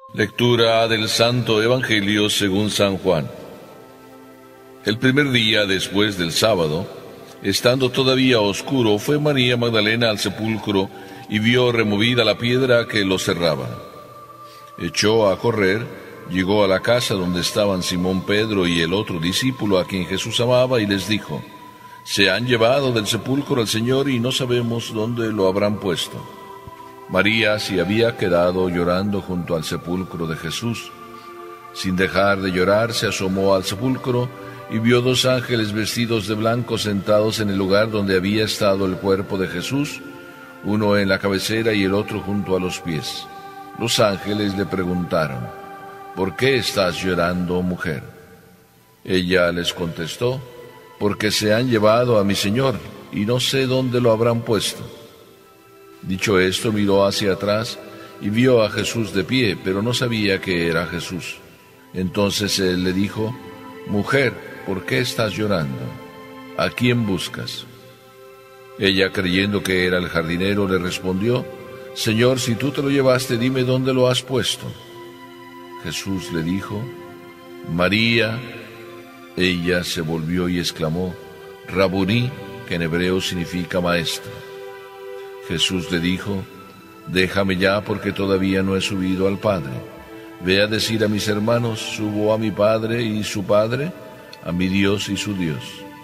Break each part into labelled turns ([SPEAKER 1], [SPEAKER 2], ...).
[SPEAKER 1] Lectura del Santo Evangelio según San Juan. El primer día después del sábado, estando todavía oscuro, fue María Magdalena al sepulcro y vio removida la piedra que lo cerraba. Echó a correr, llegó a la casa donde estaban Simón Pedro y el otro discípulo a quien Jesús amaba y les dijo: Se han llevado del sepulcro al Señor y no sabemos dónde lo habrán puesto. María se había quedado llorando junto al sepulcro de Jesús. Sin dejar de llorar, se asomó al sepulcro y vio dos ángeles vestidos de blanco sentados en el lugar donde había estado el cuerpo de Jesús, uno en la cabecera y el otro junto a los pies. Los ángeles le preguntaron: ¿Por qué estás llorando, mujer? Ella les contestó: Porque se han llevado a mi Señor y no sé dónde lo habrán puesto. Dicho esto, miró hacia atrás y vio a Jesús de pie, pero no sabía que era Jesús. Entonces él le dijo: Mujer, ¿por qué estás llorando? ¿A quién buscas? Ella, creyendo que era el jardinero, le respondió: Señor, si tú te lo llevaste, dime dónde lo has puesto. Jesús le dijo: María. Ella se volvió y exclamó: Rabuní, que en hebreo significa maestro. Jesús le dijo: Déjame ya, porque todavía no he subido al Padre. Ve a decir a mis hermanos: Subo a mi Padre y su Padre, a mi Dios y su Dios.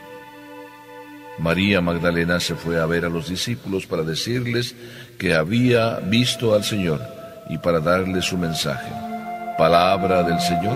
[SPEAKER 1] María Magdalena se fue a ver a los discípulos para decirles que había visto al Señor y para darles su mensaje. Palabra del Señor.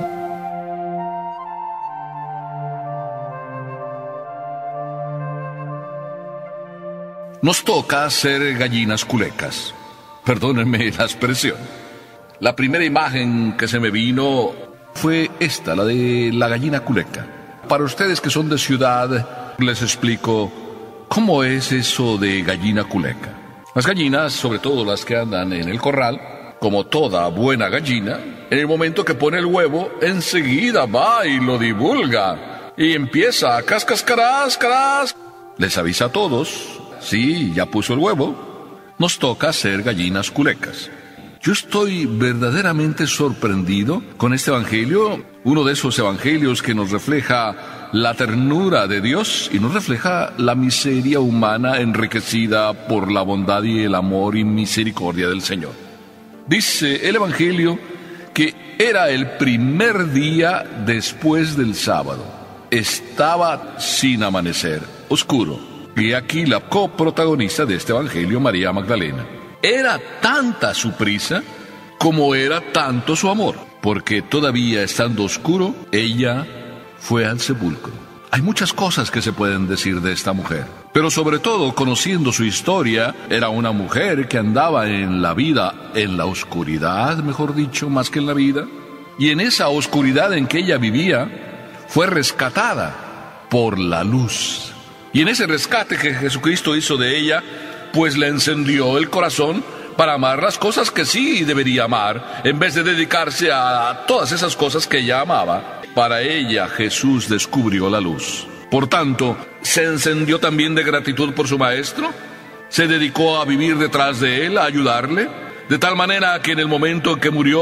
[SPEAKER 2] Nos toca ser gallinas culecas. Perdónenme la expresión. La primera imagen que se me vino fue esta, la de la gallina culeca. Para ustedes que son de ciudad, les explico cómo es eso de gallina culeca. Las gallinas, sobre todo las que andan en el corral, como toda buena gallina, en el momento que pone el huevo, enseguida va y lo divulga. Y empieza a cascascarás, carás. Les avisa a todos: sí, ya puso el huevo. Nos toca ser gallinas culecas. Yo estoy verdaderamente sorprendido con este evangelio, uno de esos evangelios que nos refleja la ternura de Dios y nos refleja la miseria humana enriquecida por la bondad y el amor y misericordia del Señor. Dice el evangelio que era el primer día después del sábado. Estaba sin amanecer, oscuro. Y aquí la coprotagonista de este evangelio, María Magdalena. Era tanta su prisa como era tanto su amor, porque todavía estando oscuro, ella fue al sepulcro. Hay muchas cosas que se pueden decir de esta mujer, pero sobre todo, conociendo su historia, era una mujer que andaba en la vida, en la oscuridad, mejor dicho, más que en la vida, y en esa oscuridad en que ella vivía, fue rescatada por la luz. Y en ese rescate que Jesucristo hizo de ella, pues le encendió el corazón para amar las cosas que sí debería amar, en vez de dedicarse a todas esas cosas que ella amaba. Para ella Jesús descubrió la luz. Por tanto, se encendió también de gratitud por su maestro, se dedicó a vivir detrás de él, a ayudarle, de tal manera que en el momento en que murió,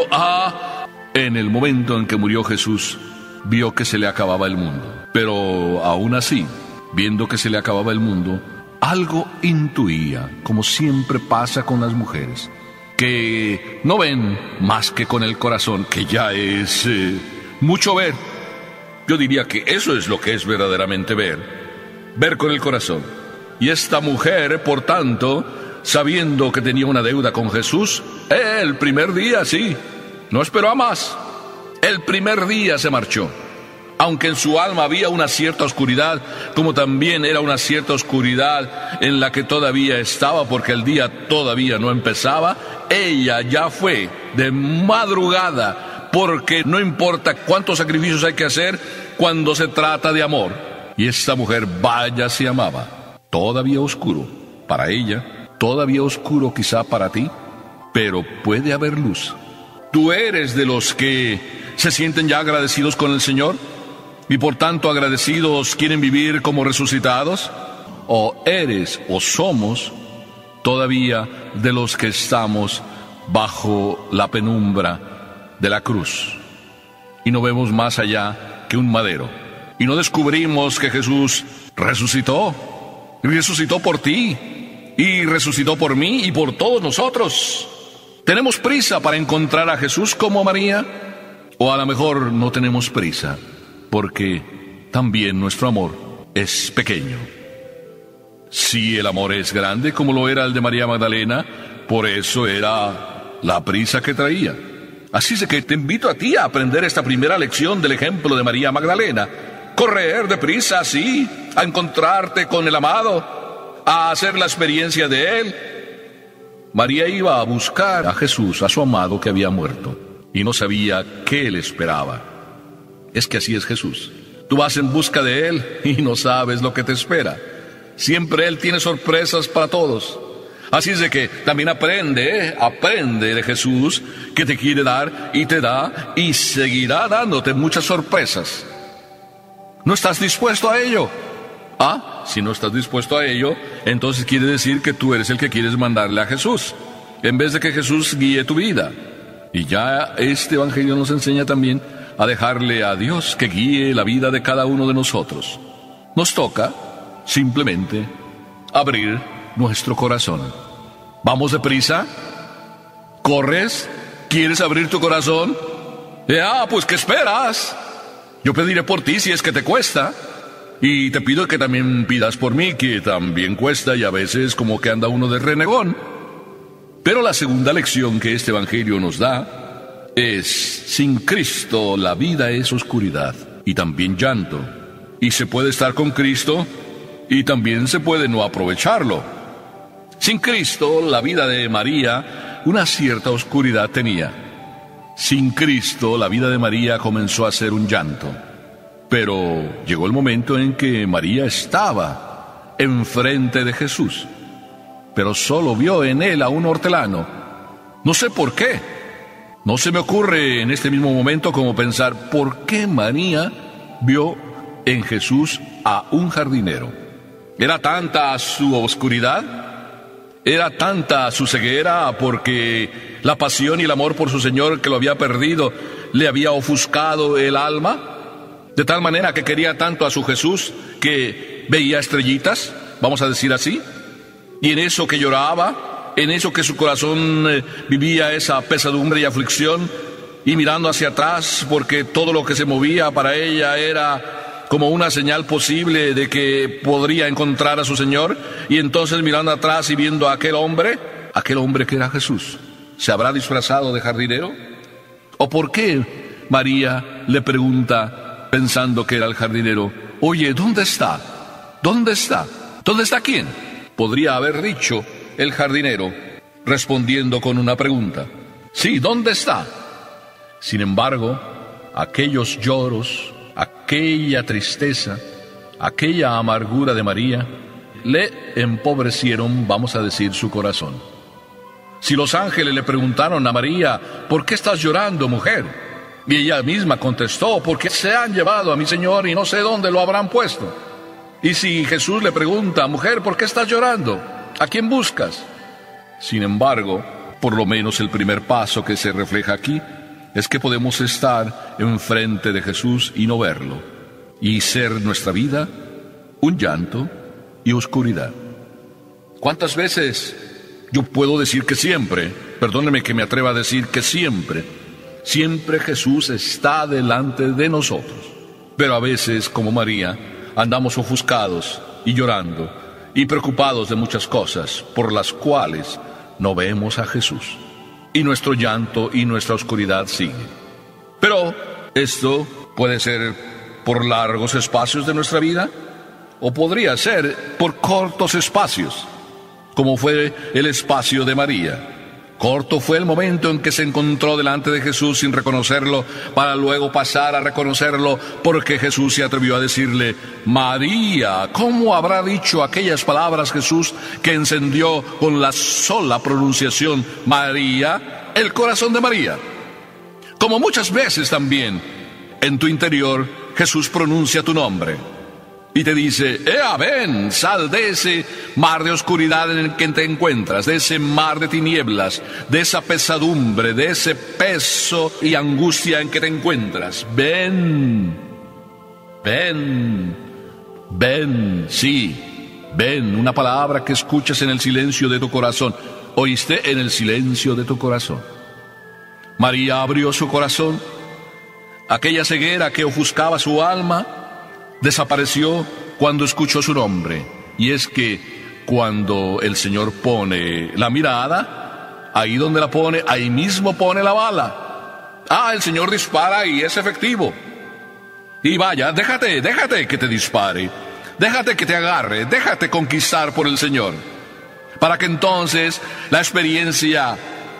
[SPEAKER 2] Jesús, vio que se le acababa el mundo. Pero aún así, viendo que se le acababa el mundo, algo intuía, como siempre pasa con las mujeres, que no ven más que con el corazón, que ya es mucho ver. Yo diría que eso es lo que es verdaderamente ver con el corazón. Y esta mujer, por tanto, sabiendo que tenía una deuda con Jesús, el primer día sí, no esperó a más. El primer día se marchó. Aunque en su alma había una cierta oscuridad, como también era una cierta oscuridad en la que todavía estaba, porque el día todavía no empezaba, ella ya fue de madrugada, porque no importa cuántos sacrificios hay que hacer cuando se trata de amor. Y esta mujer, vaya, se amaba. Todavía oscuro para ella, todavía oscuro quizá para ti, pero puede haber luz. ¿Tú eres de los que se sienten ya agradecidos con el Señor? Y por tanto agradecidos quieren vivir como resucitados. ¿O eres o somos todavía de los que estamos bajo la penumbra de la cruz y no vemos más allá que un madero. Y no descubrimos que Jesús resucitó. Y resucitó por ti, y resucitó por mí y por todos nosotros. ¿Tenemos prisa para encontrar a Jesús como María? O a lo mejor no tenemos prisa, porque también nuestro amor es pequeño. Si el amor es grande como lo era el de María Magdalena, por eso era la prisa que traía. Así es que te invito a ti a aprender esta primera lección del ejemplo de María Magdalena. Correr deprisa, sí, a encontrarte con el amado, a hacer la experiencia de él. María iba a buscar a Jesús, a su amado que había muerto, y no sabía qué le esperaba. Es que así es Jesús. Tú vas en busca de él y no sabes lo que te espera. Siempre él tiene sorpresas para todos. Así es de que también aprende de Jesús, que te quiere dar y te da y seguirá dándote muchas sorpresas. ¿No estás dispuesto a ello? Si no estás dispuesto a ello, entonces quiere decir que tú eres el que quieres mandarle a Jesús, en vez de que Jesús guíe tu vida. Y ya este evangelio nos enseña también a dejarle a Dios que guíe la vida de cada uno de nosotros. Nos toca simplemente abrir nuestro corazón. ¿Vamos deprisa? ¿Corres? ¿Quieres abrir tu corazón? Pues ¿qué esperas? Yo pediré por ti si es que te cuesta. Y te pido que también pidas por mí, que también cuesta y a veces como que anda uno de renegón. Pero la segunda lección que este evangelio nos da es: sin Cristo la vida es oscuridad y también llanto. Y se puede estar con Cristo y también se puede no aprovecharlo. Sin Cristo la vida de María una cierta oscuridad tenía. Sin Cristo la vida de María comenzó a ser un llanto. Pero llegó el momento en que María estaba enfrente de Jesús, pero solo vio en él a un hortelano. No sé por qué. No se me ocurre en este mismo momento como pensar por qué María vio en Jesús a un jardinero. ¿Era tanta su oscuridad? ¿Era tanta su ceguera porque la pasión y el amor por su Señor que lo había perdido le había ofuscado el alma? De tal manera que quería tanto a su Jesús que veía estrellitas, vamos a decir así, y en eso que lloraba, en eso que su corazón vivía esa pesadumbre y aflicción, y mirando hacia atrás porque todo lo que se movía para ella era como una señal posible de que podría encontrar a su Señor, y entonces mirando atrás y viendo a aquel hombre que era Jesús, ¿se habrá disfrazado de jardinero? ¿O por qué María le pregunta, pensando que era el jardinero: oye, ¿dónde está? ¿Dónde está? ¿Dónde está quién? Podría haber dicho el jardinero, respondiendo con una pregunta: sí, ¿dónde está? Sin embargo, aquellos lloros, aquella tristeza, aquella amargura de María, le empobrecieron, vamos a decir, su corazón. Si los ángeles le preguntaron a María: ¿por qué estás llorando, mujer? Y ella misma contestó: porque se han llevado a mi Señor y no sé dónde lo habrán puesto. Y si Jesús le pregunta: mujer, ¿por qué estás llorando? ¿A quién buscas? Sin embargo, por lo menos el primer paso que se refleja aquí es que podemos estar enfrente de Jesús y no verlo, y ser nuestra vida un llanto y oscuridad. ¿Cuántas veces? Yo puedo decir que siempre, perdóneme que me atreva a decir que siempre Jesús está delante de nosotros. Pero a veces, como María, andamos ofuscados y llorando y preocupados de muchas cosas por las cuales no vemos a Jesús. Y nuestro llanto y nuestra oscuridad sigue. Pero esto puede ser por largos espacios de nuestra vida, o podría ser por cortos espacios, como fue el espacio de María. Corto fue el momento en que se encontró delante de Jesús sin reconocerlo, para luego pasar a reconocerlo, porque Jesús se atrevió a decirle: María. ¿Cómo habrá dicho aquellas palabras Jesús que encendió con la sola pronunciación María el corazón de María? Como muchas veces también en tu interior Jesús pronuncia tu nombre. y te dice: ¡Ea, ven! Sal de ese mar de oscuridad en el que te encuentras, de ese mar de tinieblas, de esa pesadumbre, de ese peso y angustia en que te encuentras. Ven, ven, ven, sí, ven, una palabra que escuchas en el silencio de tu corazón. ¿Oíste? En el silencio de tu corazón. María abrió su corazón. Aquella ceguera que ofuscaba su alma desapareció cuando escuchó su nombre. Y es que cuando el Señor pone la mirada, ahí donde la pone, ahí mismo pone la bala. El Señor dispara y es efectivo. Y vaya, déjate que te dispare, déjate que te agarre, déjate conquistar por el Señor, para que entonces la experiencia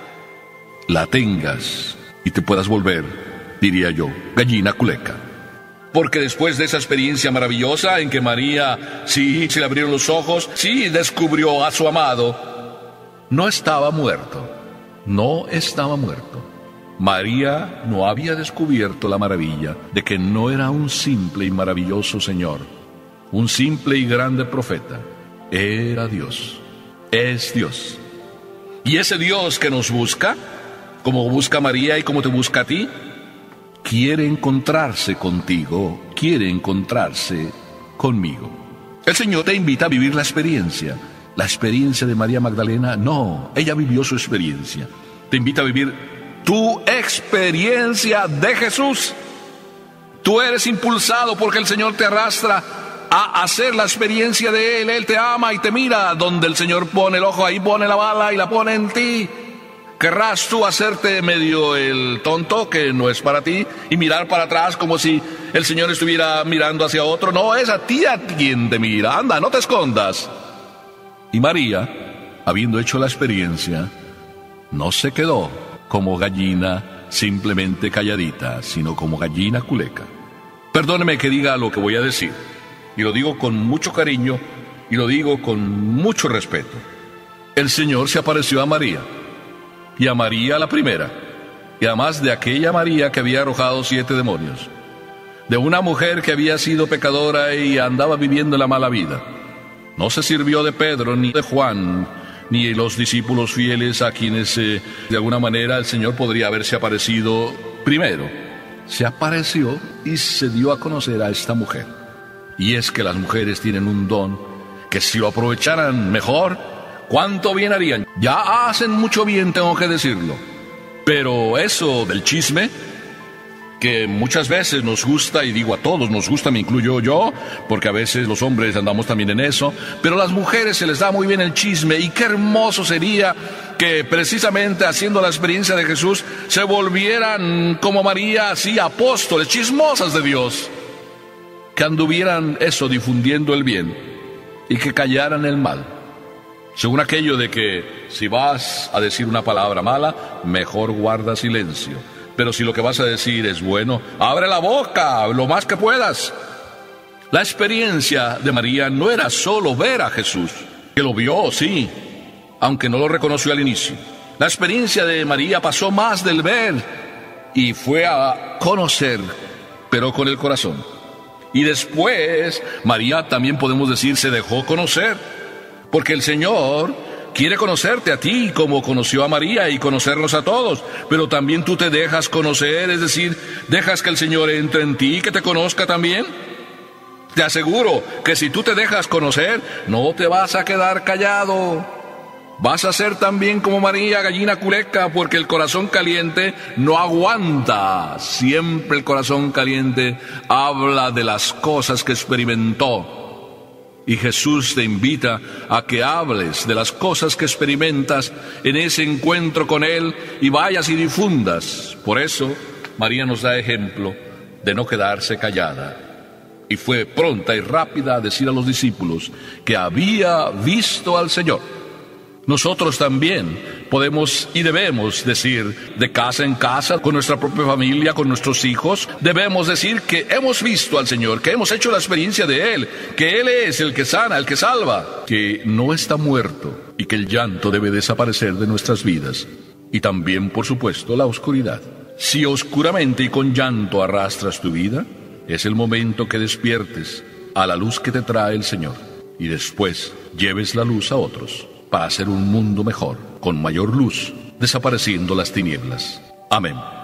[SPEAKER 2] la tengas y te puedas volver, diría yo, gallina culeca. Porque después de esa experiencia maravillosa en que María, sí, se le abrieron los ojos, sí, descubrió a su amado, no estaba muerto, no estaba muerto. María no había descubierto la maravilla de que no era un simple y maravilloso Señor, un simple y grande profeta. Era Dios, es Dios. Y ese Dios que nos busca, como busca a María y como te busca a ti, quiere encontrarse contigo, quiere encontrarse conmigo. El Señor te invita a vivir la experiencia de María Magdalena. No, ella vivió su experiencia. Te invita a vivir tu experiencia de Jesús. Tú eres impulsado porque el Señor te arrastra a hacer la experiencia de Él. Él te ama y te mira. Donde el Señor pone el ojo, ahí pone la bala y la pone en ti. ¿Querrás tú hacerte medio el tonto, que no es para ti, y mirar para atrás como si el Señor estuviera mirando hacia otro? No, es a ti a quien te mira. Anda, no te escondas. Y María, habiendo hecho la experiencia, no se quedó como gallina simplemente calladita, sino como gallina culeca. Perdóneme que diga lo que voy a decir, y lo digo con mucho cariño, y lo digo con mucho respeto. El Señor se apareció a María, y a María la primera, y además de aquella María que había arrojado 7 demonios, de una mujer que había sido pecadora y andaba viviendo la mala vida. No se sirvió de Pedro ni de Juan, ni de los discípulos fieles a quienes de alguna manera el Señor podría haberse aparecido primero. Se apareció y se dio a conocer a esta mujer. Y es que las mujeres tienen un don que si lo aprovecharan mejor, ¿cuánto bien harían? Ya hacen mucho bien, tengo que decirlo. Pero eso del chisme, que muchas veces nos gusta, y digo a todos nos gusta, me incluyo yo, porque a veces los hombres andamos también en eso, pero a las mujeres se les da muy bien el chisme, y qué hermoso sería que precisamente haciendo la experiencia de Jesús se volvieran como María, así apóstoles, chismosas de Dios, que anduvieran eso, difundiendo el bien, y que callaran el mal. Según aquello de que si vas a decir una palabra mala, mejor guarda silencio. Pero si lo que vas a decir es bueno, abre la boca lo más que puedas. La experiencia de María no era solo ver a Jesús, que lo vio, sí, aunque no lo reconoció al inicio. La experiencia de María pasó más del ver y fue a conocer, pero con el corazón. Y después, María también podemos decir se dejó conocer, porque el Señor quiere conocerte a ti como conoció a María y conocernos a todos, pero también tú te dejas conocer, es decir, dejas que el Señor entre en ti y que te conozca también. Te aseguro que si tú te dejas conocer, no te vas a quedar callado. Vas a ser también como María, gallina culeca, porque el corazón caliente no aguanta. Siempre el corazón caliente habla de las cosas que experimentó. Y Jesús te invita a que hables de las cosas que experimentas en ese encuentro con Él y vayas y difundas. Por eso, María nos da ejemplo de no quedarse callada. Y fue pronta y rápida a decir a los discípulos que había visto al Señor. Nosotros también podemos y debemos decir de casa en casa, con nuestra propia familia, con nuestros hijos, debemos decir que hemos visto al Señor, que hemos hecho la experiencia de Él, que Él es el que sana, el que salva, que no está muerto y que el llanto debe desaparecer de nuestras vidas. Y también, por supuesto, la oscuridad. Si oscuramente y con llanto arrastras tu vida, es el momento que despiertes a la luz que te trae el Señor y después lleves la luz a otros para hacer un mundo mejor, con mayor luz, desapareciendo las tinieblas. Amén.